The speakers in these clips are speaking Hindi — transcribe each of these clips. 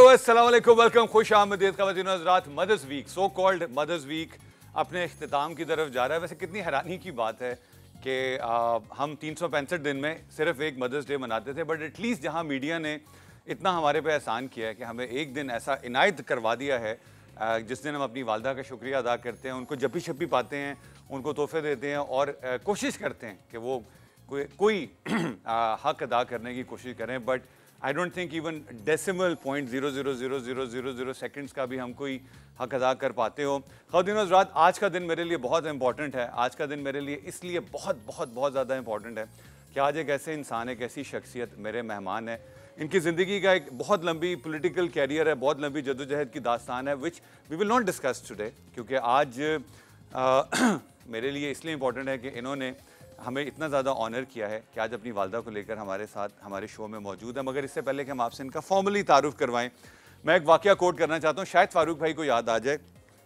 अस्सलाम वालेकुम, वेलकम, खुश आमदीद ख़वातीन और हज़रात। Mother's week, so called mother's week अपने इख्तिताम की तरफ जा रहा है। वैसे कितनी हैरानी की बात है कि हम 365 दिन में सिर्फ एक मदर्स डे मनाते थे, बट एटलीस्ट जहाँ मीडिया ने इतना हमारे पे एहसान किया है कि हमें एक दिन ऐसा इनायत करवा दिया है जिस दिन हम अपनी वालदा का शुक्रिया अदा करते हैं, उनको जप्पी शप्पी पाते हैं, उनको तोहफे देते हैं और कोशिश करते हैं कि वो कोई हक अदा करने की कोशिश करें। But I don't think even decimal .000000 seconds का भी हम कोई हक अदा कर पाते हो। ख़वातीन और हज़रात, आज का दिन मेरे लिए बहुत इंपॉर्टेंट है। आज का दिन मेरे लिए इसलिए बहुत बहुत बहुत ज़्यादा इंपॉर्टेंट है कि आज एक ऐसे इंसान, एक ऐसी शख्सियत मेरे मेहमान है। इनकी ज़िंदगी का एक बहुत लंबी पॉलिटिकल कैरियर है, बहुत लंबी जद्दोजहद की दास्तान है, which we will not discuss today, क्योंकि आज मेरे लिए इसलिए इंपॉर्टेंट है कि इन्होंने हमें इतना ज़्यादा ऑनर किया है कि आज अपनी वालदा को लेकर हमारे साथ हमारे शो में मौजूद है। मगर इससे पहले कि हम आपसे इनका फॉर्मली तारुफ करवाएं, मैं एक वाक़या कोट करना चाहता हूँ, शायद फ़ारूक भाई को याद आ जाए,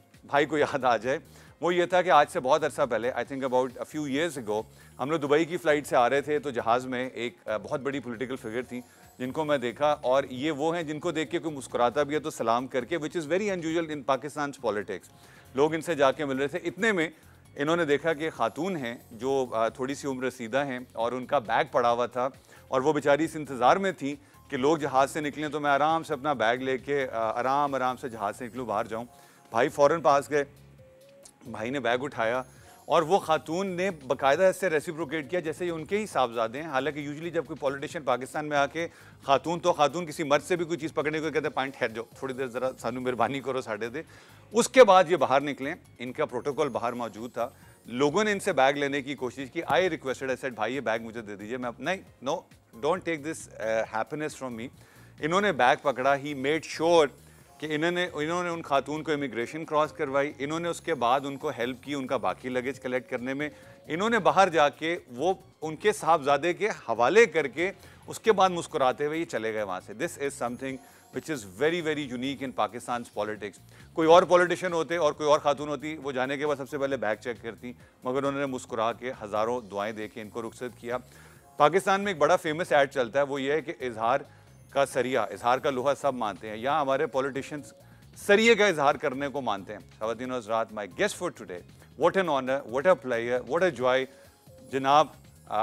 वो ये था कि आज से बहुत अरसा पहले, I think about a few years ago, हम लोग दुबई की फ़्लाइट से आ रहे थे, तो जहाज़ में एक बहुत बड़ी पॉलिटिकल फिगर थी जिनको मैं देखा, और ये वो हैं जिनको देख के कोई मुस्कुराता भी है तो सलाम करके, which is very unusual in Pakistan politics. लोग इनसे जाके मिल रहे थे, इतने में इन्होंने देखा कि खातून हैं जो थोड़ी सी उम्र रसीदा हैं और उनका बैग पड़ा हुआ था और वो बेचारी इस इंतज़ार में थी कि लोग जहाज़ से निकलें तो मैं आराम से अपना बैग लेके आराम से जहाज़ से निकलूँ, बाहर जाऊँ। भाई फ़ौरन पास गए, भाई ने बैग उठाया और वो खातून ने बाकायदा इससे रेसिप्रोकेट किया जैसे ये उनके ही साहबजादे हैं। हालांकि यूजुअली जब कोई पॉलिटिशियन पाकिस्तान में आके खातून किसी मर्द से भी कोई चीज़ पकड़ने को कहते हैं, पॉइंट ठहर जाओ थोड़ी देर, ज़रा सानू मेहरबानी करो साढ़े दे। उसके बाद ये बाहर निकले, इनका प्रोटोकॉल बाहर मौजूद था, लोगों ने इनसे बैग लेने की कोशिश की। आई रिक्वेस्टेड, आई सेड भाई ये बैग मुझे दे दीजिए, मैं नहीं, no don't take this happiness from me. इन्होंने बैग पकड़ा, ही मेड श्योर कि इन्होंने उन खातून को इमिग्रेशन क्रॉस करवाई, इन्होंने उसके बाद उनको हेल्प की उनका बाकी लगेज कलेक्ट करने में, इन्होंने बाहर जाके वो उनके साहबजादे के हवाले करके उसके बाद मुस्कुराते हुए ये चले गए वहाँ से। This is something which is very very unique in Pakistan politics. कोई और पॉलिटिशियन होते और कोई और खातून होती, वो जाने के बाद सबसे पहले बैग चेक करती, मगर उन्होंने मुस्कुरा के हज़ारों दुआएँ दे के इनको रुखसत किया। पाकिस्तान में एक बड़ा फेमस ऐड चलता है, वो ये है कि इजहार का सरिया, इजहार का लोहा सब मानते हैं, यहाँ हमारे पॉलिटिशियंस सरिये का इजहार करने को मानते हैं। ख़वातीन और हज़रात, my guest for today, what an honour, what a player, what a joy. जनाब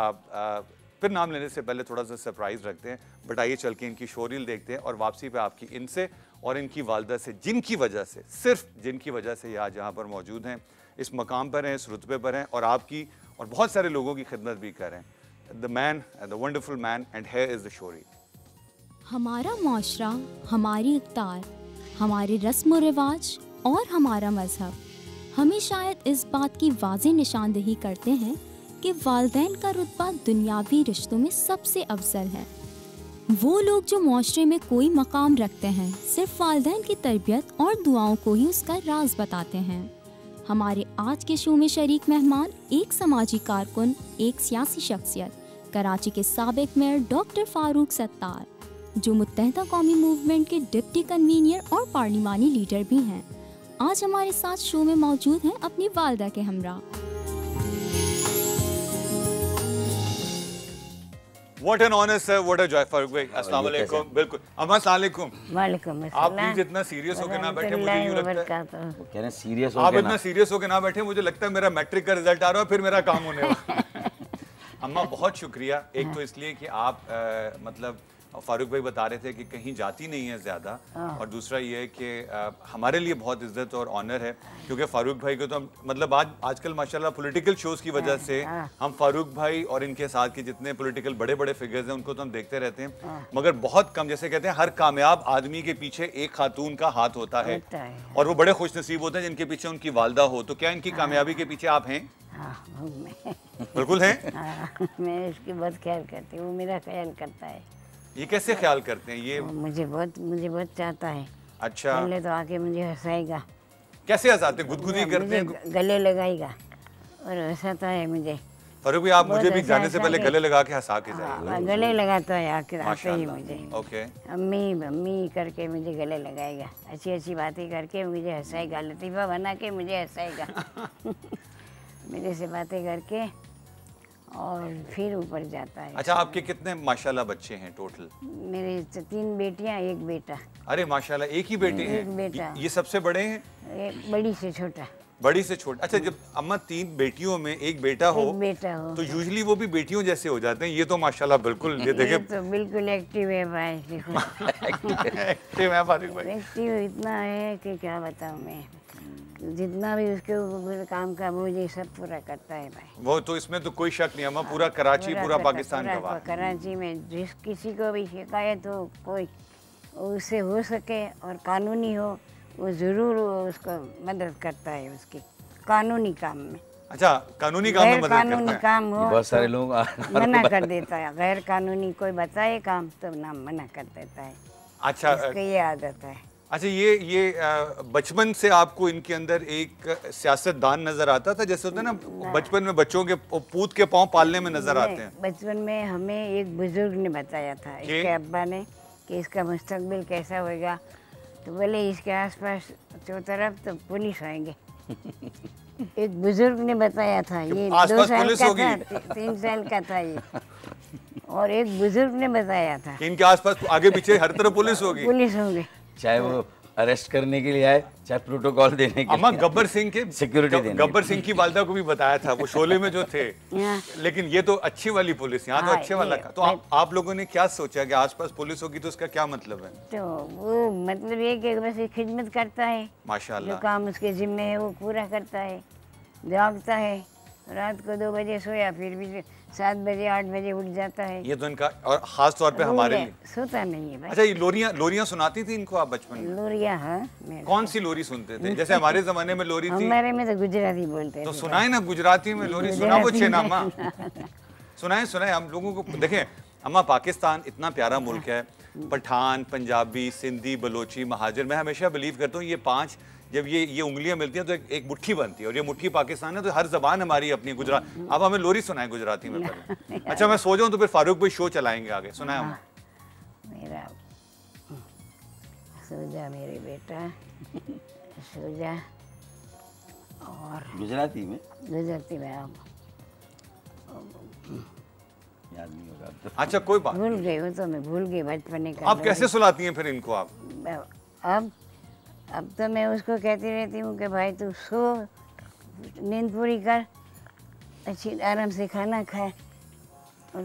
फिर नाम लेने से पहले थोड़ा सा सरप्राइज़ रखते हैं, बट आइए चल के इनकी शोरील देखते हैं और वापसी पे आपकी इनसे और इनकी वालदा से, जिनकी वजह से, सिर्फ जिनकी वजह से ये आज यहाँ पर मौजूद हैं, इस मकाम पर हैं, इस रुतबे पर हैं और आपकी और बहुत सारे लोगों की खिदमत भी कर रहे हैं। The man, the wonderful man, and here is the story. हमारा माशरा, हमारी इक़्तार, हमारे रस्म व रिवाज और हमारा मज़हब हमें शायद इस बात की वाज़ेह निशानदही करते हैं कि वालिदैन का रुतबा दुनियावी रिश्तों में सबसे अफजल है। वो लोग जो माशरे में कोई मकाम रखते हैं, सिर्फ वालिदैन की तरबियत और दुआओं को ही उसका राज बताते हैं। हमारे आज के शो में शरीक मेहमान एक समाजी कारकुन, एक सियासी शख्सियत, कराची के साबिक मेयर डॉक्टर फ़ारूक सत्तार, जो मुत्तहदा कौमी मूवमेंट के डिप्टी कन्वीनियर और पार्लिमानी लीडर भी हैं, आज हमारे साथ शो में मौजूद हैं अपनी वालदा के हमरा। What an honor sir, what a joy। Farooq भाई अस्सलाम वालेकुम। बिल्कुल, अम्मा अस्सलाम वालेकुम। वालेकुम अस्सलाम। आप प्लीज इतना सीरियस होकर ना बैठे, मुझे यूं लगता है वो कह रहे हैं सीरियस आप इतना सीरियस होकर ना बैठे, मुझे लगता है मेरा मैट्रिक का रिजल्ट आ रहा है, फिर मेरा काम होने वाला है। अम्मा बहुत शुक्रिया, एक तो इसलिए कि आप मतलब फारूक भाई बता रहे थे कि कहीं जाती नहीं है ज़्यादा, और दूसरा ये है कि हमारे लिए बहुत इज्जत और ऑनर है क्योंकि फारूक भाई को तो हम मतलब आजकल माशाल्लाह पॉलिटिकल शोज़ की वजह से हम फारूक भाई और इनके साथ के जितने पॉलिटिकल बड़े बड़े फिगर्स हैं उनको तो हम देखते रहते हैं, मगर बहुत कम, जैसे कहते हैं हर कामयाब आदमी के पीछे एक खातून का हाथ होता है और वो बड़े खुश नसीब होते हैं जिनके पीछे उनकी वालदा हो। तो क्या इनकी कामयाबी के पीछे आप हैं? बिल्कुल हैं। मैं इसकी बहुत ख्याल करती हूँ, वो मेरा ख्याल करता है। ये कैसे ख्याल करते हैं? ये मुझे बहुत चाहता है। अच्छा, पहले तो आके मुझे हंसाएगा। कैसे हंसाते? गुदगुदी करते हैं? गले लगाएगा और हंसाता है मुझे। फारूक भाई, आप मुझे भी जाने से पहले गले लगा के हंसा के जाइए। गले लगाता है आके ही मुझे। ओके, अम्मी अम्मी करके मुझे गले लगाएगा, अच्छी अच्छी बातें करके मुझे हंसाएगा, लतीफ़ा बना के मुझे हंसाएगा। मेरे से बातें करके और फिर ऊपर जाता है। अच्छा, आपके कितने माशाल्लाह बच्चे हैं टोटल? मेरे 3 बेटियां, 1 बेटा। अरे माशाल्लाह, एक ही बेटे हैं? एक बेटा। ये सबसे बड़े हैं? एक बड़ी से छोटा। बड़ी से छोटा। अच्छा, जब अम्मा 3 बेटियों में एक बेटा हो, तो यूजुअली वो भी बेटियों जैसे हो जाते हैं। ये तो माशाल्लाह बिल्कुल, ये देखे तो बिल्कुल एक्टिव है भाई। एक्टिव है फारूक भाई। एक्टिव इतना है कि क्या बताऊं मैं। जितना भी उसके ऊपर काम का बोझ ये सब पूरा करता है भाई। वो तो इसमें तो कोई शक नहीं अम्मा, पूरा कराची, पूरा पाकिस्तान गवाह। कराची में जिस किसी को भी शिकायत हो, कोई उससे हो सके और कानूनी हो, वो ज़रूर उसको मदद करता है उसकी कानूनी काम में। अच्छा, कानूनी काम में मदद करता है? कानूनी काम हो बहुत सारे लोग मना कर देता है। गैर कानूनी कोई बताए काम तो ना मना कर देता है। अच्छा, इसकी ये आदत है। अच्छा, ये बचपन से आपको इनके अंदर एक सियासतदान नजर आता था? जैसे होता है ना बचपन में बच्चों के पूत के पाँव पालने में नजर आते हैं। बचपन में हमें एक बुजुर्ग ने बताया था, इसके अब्बा ने, कि इसका मुस्तकबिल कैसा होगा। तो बोले इसके आसपास चारों तरफ तो पुलिस आएंगे। एक बुजुर्ग ने बताया था। ये 2 साल का था, 3 साल का था ये। और एक बुजुर्ग ने बताया था कि इनके आसपास आगे पीछे हर तरफ पुलिस होगी। पुलिस होंगे, चाहे वो अरेस्ट करने के लिए आए, चाहे प्रोटोकॉल देने के अम्मा लिए। गब्बर सिंह के सिक्योरिटी देने। गब्बर सिंह की वालिदा को भी बताया था, वो शोले में जो थे। लेकिन ये तो अच्छी वाली पुलिस, यहाँ तो अच्छे वाला का। तो आप लोगों ने क्या सोचा कि आसपास पुलिस होगी तो उसका क्या मतलब है? तो वो मतलब ये कि बस खिदमत करता है, माशाल्लाह। जो काम उसके जिम्मे है वो पूरा करता है, जागता है। रात को 2 बजे सोया, फिर भी 7 बजे 8 बजे उठ जाता है। ये तो इनका, और खास तौर पे हमारे लिए सोता नहीं है भाई। अच्छा, ये लोरियां सुनाती थी इनको आप बचपन में? लोरिया, हाँ। कौन सी लोरी सुनते थे? जैसे हमारे जमाने में लोरी थी। हमारे में तो गुजराती बोलते तो थे। सुनाए ना गुजराती में लोरी, सुना वो छेनामा। सुनाए हम लोगों को। देखें अम्मा, पाकिस्तान इतना प्यारा मुल्क है। पठान, पंजाबी, सिंधी, बलोची, महाजर, मैं हमेशा बिलीव करता हूँ ये 5 जब ये उंगलियां मिलती हैं तो एक मुट्ठी बनती है, और ये मुट्ठी पाकिस्तान है। तो हर जबान हमारी अपनी। गुजरात, अब हमें लोरी सुनाए गुजराती में पहले। अच्छा, मैं सो जाऊं तो फिर फारूक भाई शो चलाएंगे आगे। सुनाए हम। मेरा सो जा मेरे बेटा, सो जा। और गुजराती में आप याद नहीं होगा अब तो। अच्छा, कोई बात। भूल गए हो तो मैं भूल गई बचपन का। आप कैसे सुलाती हैं फिर इनको आप? अब तो मैं उसको कहती रहती हूँ कि भाई तू सो, नींद पूरी कर, अच्छी आराम से खाना खाए, और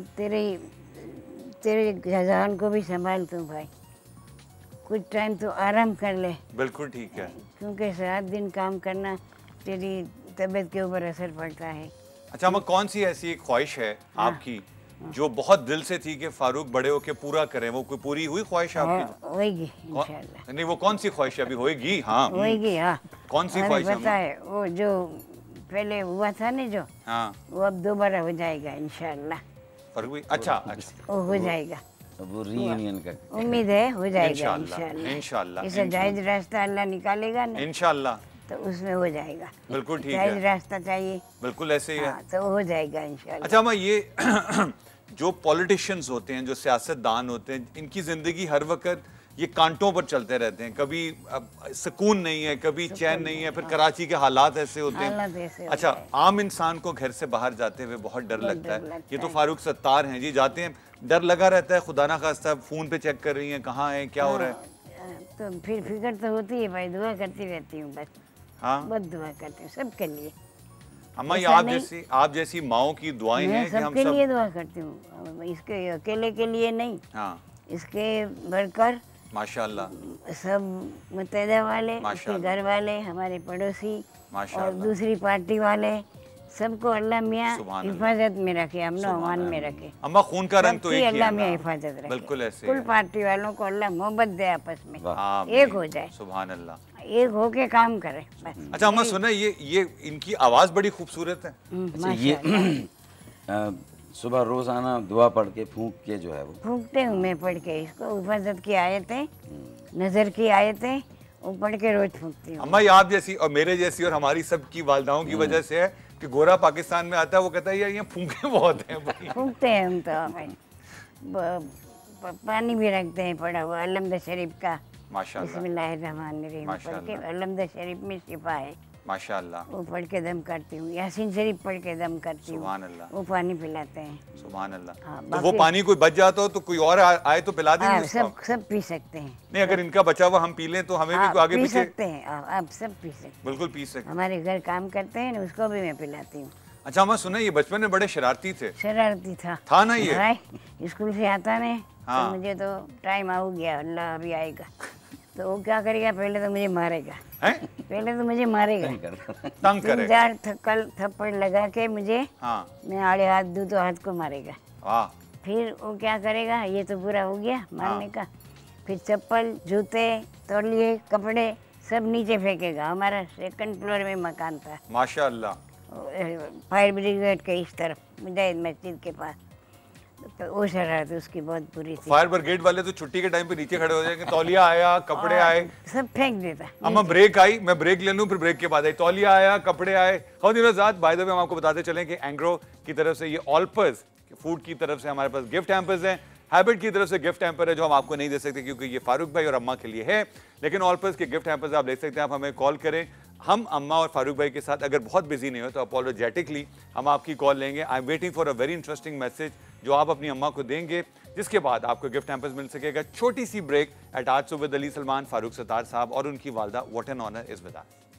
तेरे जजान को भी संभाल तू भाई। कुछ टाइम तो आराम कर ले। बिल्कुल ठीक है। क्योंकि रात दिन काम करना तेरी तबीयत के ऊपर असर पड़ता है। अच्छा अम्मा, कौन सी ऐसी एक ख्वाहिश है आपकी जो बहुत दिल से थी कि फारूक बड़े होके पूरा करें? वो कोई पूरी हुई ख्वाहिश आपकी? होएगी इंशाल्लाह। नहीं, वो कौन सी ख्वाहिश अभी होएगी? हाँ होएगी। हाँ, कौन सी ख्वाहिश? पता है वो जो पहले हुआ था ना, जो हाँ, वो अब दोबारा हो जाएगा इंशाल्लाह। अच्छा, वो हो जाएगा। वो रीयूनियन का उम्मीद है हो जाएगा इंशाल्लाह। इंशाल्लाह। इसे जायज रास्ता अल्लाह निकालेगा ना, इंशाल्लाह, तो उसमें हो जाएगा। बिल्कुल ठीक जायज है। रास्ता चाहिए, बिल्कुल ऐसे ही है। हाँ, तो हो जाएगा इंशाल्लाह। अच्छा अम्मा, ये जो पॉलिटिशियंस होते हैं, जो सियासतदान होते हैं, इनकी जिंदगी हर वक्त ये कांटों पर चलते रहते हैं। कभी सुकून नहीं है, कभी चैन नहीं है। फिर कराची के हालात ऐसे होते हैं। अच्छा, आम इंसान को घर से बाहर जाते हुए बहुत डर लगता है। ये तो फारूक सत्तार हैं जी, जाते हैं डर लगा रहता है, खुदा ना खास्ता फोन पे चेक कर रही हैं कहाँ है, क्या हो रहा है। तो फिर फिक्र तो होती है भाई, दुआ करती रहती हूँ बस। हाँ, बहुत दुआ करती हूँ सबके लिए। अम्मा, ये आप जैसी माओ की दुआएं हैं कि हम सबके लिए दुआ करती हूँ, इसके अकेले के लिए नहीं। हाँ, इसके बढ़कर माशाल्लाह सब मुत्तहिदा वाले, इसके घर वाले, हमारे पड़ोसी और दूसरी पार्टी वाले, सबको अल्लाह मियाँ हिफाजत में रखे, अमन अमान में रखे। अम्मा, खून का रंग तो एक ही है, अल्लाह मियाँ हिफाजत रखे। बिल्कुल ऐसे। कुल पार्टी वालों को अल्लाह मोहब्बत दे, आपस में एक हो जाए, सुभान अल्लाह, एक होके काम करे बस। अच्छा अम्मा, सुना ये इनकी आवाज बड़ी खूबसूरत है। अच्छा, ये सुबह रोजाना दुआ पढ़ के फूंक के जो है वो फूंकते हूँ मैं, पढ़ के इसको हिफाजत की आयतें, नजर की आयतें वो पढ़ के रोज फूंकती हूँ। अम्मा, ये आप जैसी और मेरे जैसी और हमारी सबकी वालिदाओं की वजह से है कि गोरा पाकिस्तान में आता है, वो कहता है यार ये फूंके बहुत हैं भाई। फूंकते हैं हम तो भाई। पानी भी रखते हैं पड़ा हुआ अलहमद शरीफ का, माशाल्लाह, बिस्मिल्लाहिर्रहमानिर्रहीम पढ़ के। अलहमद शरीफ में शिफा है, माशाअल्लाह। वो पढ़ के दम करती हूँ, यासीन शरीफ पढ़ के दम करती हूँ। सुभान अल्लाह। वो पानी पिलाते हैं। सुभान अल्लाह। हाँ, तो वो पानी कोई बच जाता हो तो कोई और आए तो पिला देंगे उसको? सब पी सकते हैं। नहीं, अगर इनका बचा हुआ हम पी लें तो हमें भी कोई आगे पी पीछे? सकते हैं, आप सब पी सकते हैं। बिल्कुल पी सकते हैं। हमारे घर काम करते हैं ना, उसको भी मैं पिलाती हूँ। अच्छा अम्मा सुना, ये बचपन में बड़े शरारती थे? शरारती था ना ये? स्कूल से आता नहीं हाँ। तो मुझे तो टाइम हो गया, अल्लाह अभी आएगा, तो वो क्या करेगा, पहले तो मुझे मारेगा। पहले तो मुझे मारेगा, तंग करेगा। 3-4 थप्पड़ लगा के मुझे, हाँ। मैं आड़े हाथ दूं तो हाथ को मारेगा। वाह। फिर वो क्या करेगा, ये तो बुरा हो गया मारने का, फिर चप्पल, जूते, तौलिए, कपड़े सब नीचे फेंकेगा। हमारा 2nd फ्लोर में मकान था माशाअल्लाह। फायर ब्रिगेड के इस तरफ, मुजाहिद मस्जिद के पास। तो वो शरारत उसकी बहुत बुरी थी। फायर ब्रिगेड वाले तो छुट्टी के टाइम पे नीचे खड़े हो जाएंगे, तौलिया आया, कपड़े आए, सब फेंक देता। अम्मा ब्रेक आई, मैं ब्रेक ले लूं, फिर ब्रेक के बाद आई, तौलिया आया, कपड़े आए। बाय द वे हम आपको बताते चलें कि एंग्रो की तरफ से ये ऑल्पर्स फूड की तरफ से हमारे पास गिफ्ट हैम्पर्स हैं। हैबिट की तरफ से गिफ्ट हैम्पर है जो हम आपको नहीं दे सकते क्योंकि ये फारूक भाई और अम्मा के लिए है, लेकिन ऑल्पर्स के गिफ्ट हैम्पर्स आप ले सकते हैं। आप हमें कॉल करें, हम अम्मा और फारूक भाई के साथ अगर बहुत बिजी नहीं हो तो अपोलोजेटिकली हम आपकी कॉल लेंगे। I am waiting for a very interesting message जो आप अपनी अम्मा को देंगे, जिसके बाद आपको गिफ्ट हैम्पर्स मिल सकेगा। छोटी सी ब्रेक एट आज विद अली सलमान, फारूक सत्तार साहब और उनकी वालदा, what an honour is with us.